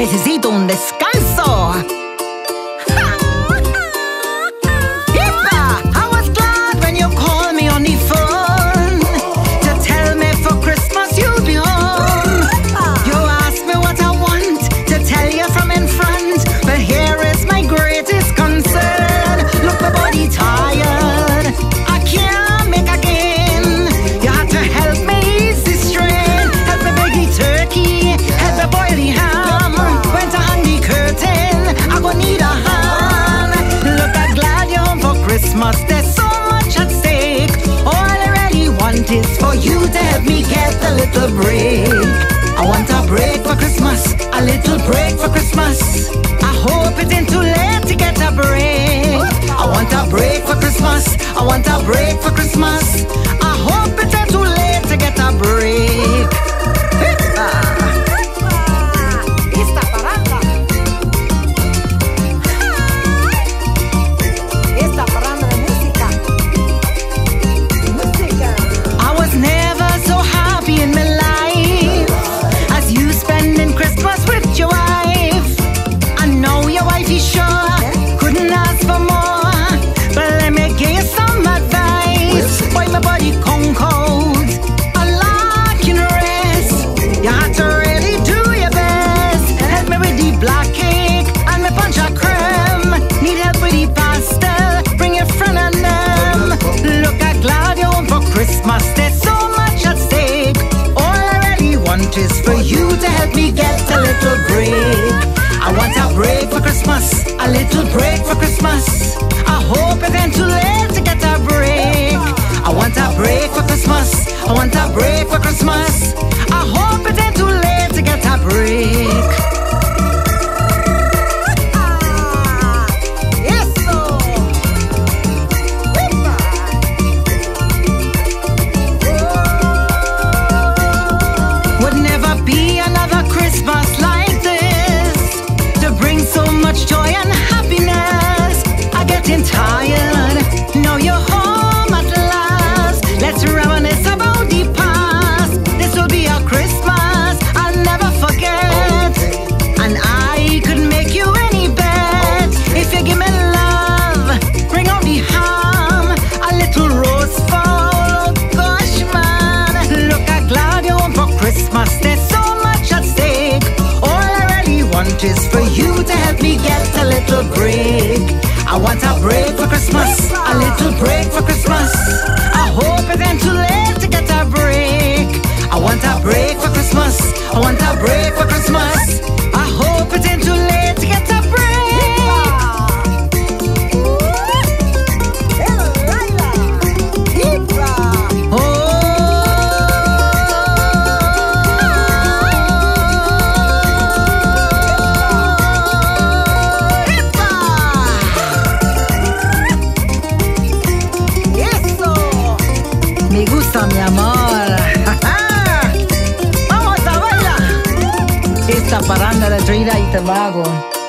necesito un descanso. I was glad when you called me on the phone to tell me for Christmas you'll be home. You asked me what I want to tell you from in front, but here is my greatest concern. Look, my body tired, I can't make again. You had to help me ease the strain. Help me bake the turkey, help me boil the ham. When to hang the curtain, I gon' need a hand. Look, I'm glad you're home for Christmas. There's so much at stake. All I really want is for you to help me get a little break. I want a break for Christmas, a little break for Christmas. I hope it ain't too late to get a break. I want a break for Christmas, I want a break for Christmas. I hope it ain't too late to get a break. Esta paranda, esta paranda de música. I was never so happy in my life as you spending Christmas with your wife. I know your wife is sure couldn't ask for more, but let me give you some advice. Why my body come cold, a lot can rest. You have to really do your best. Help me with the black cake and my punch of creme. Need help with the pastel, bring your friend and them. Look, I'm glad you're home for Christmas. There's so much at stake. All I really want is for you to help me get a little break. I want a break for Christmas, a little break for Christmas. I hope it ain't too late to get a break. I want a break for Christmas, I want a break for Christmas. I hope it ain't too late to get a break. Would never be another Christmas like this to bring so much joy and happiness. I'm getting tired, now you're home at last. Let's reminisce about the past. This will be a Christmas I'll never forget, and I could make you any bet. If you give me love, bring on the ham, a little roast fowl. Oh gosh, man, look, I'm glad you're home for Christmas. There's so much at stake. All I really want is for you to help me get a little break. I want a break for Christmas, a little break for Christmas. I hope it ain't too late to get a break. I want a break for Christmas, I want a break for Christmas. I hope it ain't too late to get a break. Me gusta, mi amor. Vamos a bailar esta paranda de Trinidad y Tobago.